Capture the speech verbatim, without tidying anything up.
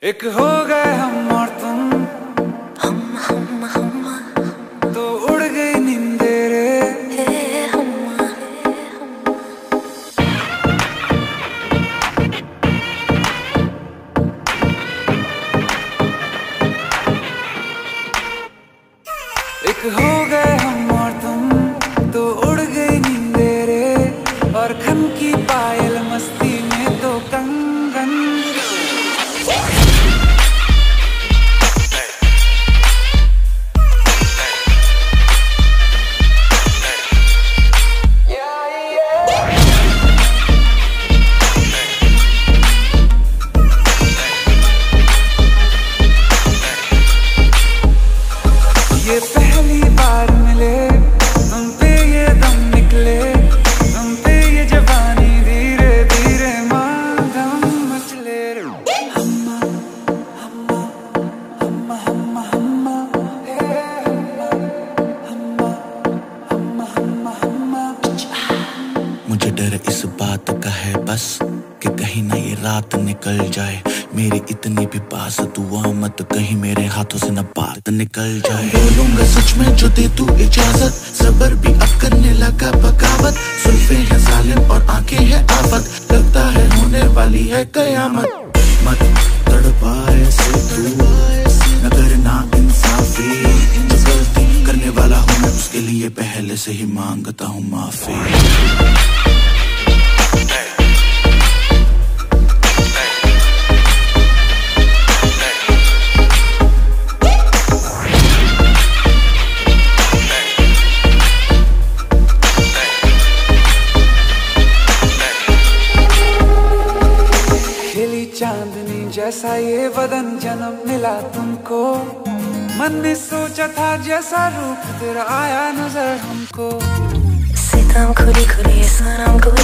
एक हो गए हम और तुम, हम हम हम तो उड़ गई नींदे रे। हे हम एक हो गए हम और तुम, तो उड़ गई नींदे रे। और खन की पायल मस्ती में तो कंगन। ये पहली बार मिले, तुम पे ये दम निकले, तुम पे ये जवानी धीरे धीरे माधम मचले। हम्मा हम्मा हम्मा हम्मा हम्मा हे हम्मा हम्मा हम्मा हम्मा हम्मा। मुझे डर इस बात का है बस कि कहीं ना ये रात निकल जाए मेरी इतनी भी पास दुआ मत कहीं मेरे हाथों से न बात निकल जाए। बोलूंगा सच में जो दे तू इजाजत, सबर भी अब करने लगा बगावत। सुल्फे हैं जालिम और आंखें हैं आफत, लगता है होने वाली है कयामत। मत तड़पाए से तू न करना इंसाफी, जो गलती करने वाला हूँ मैं उसके लिए पहले से ही मांगता हूँ माफी। चांदनी जैसा ये बदन जन्म मिला तुमको, मन ने सोचा था जैसा रूप तेरा आया नजर हमको। सितम खुली खुली सनम को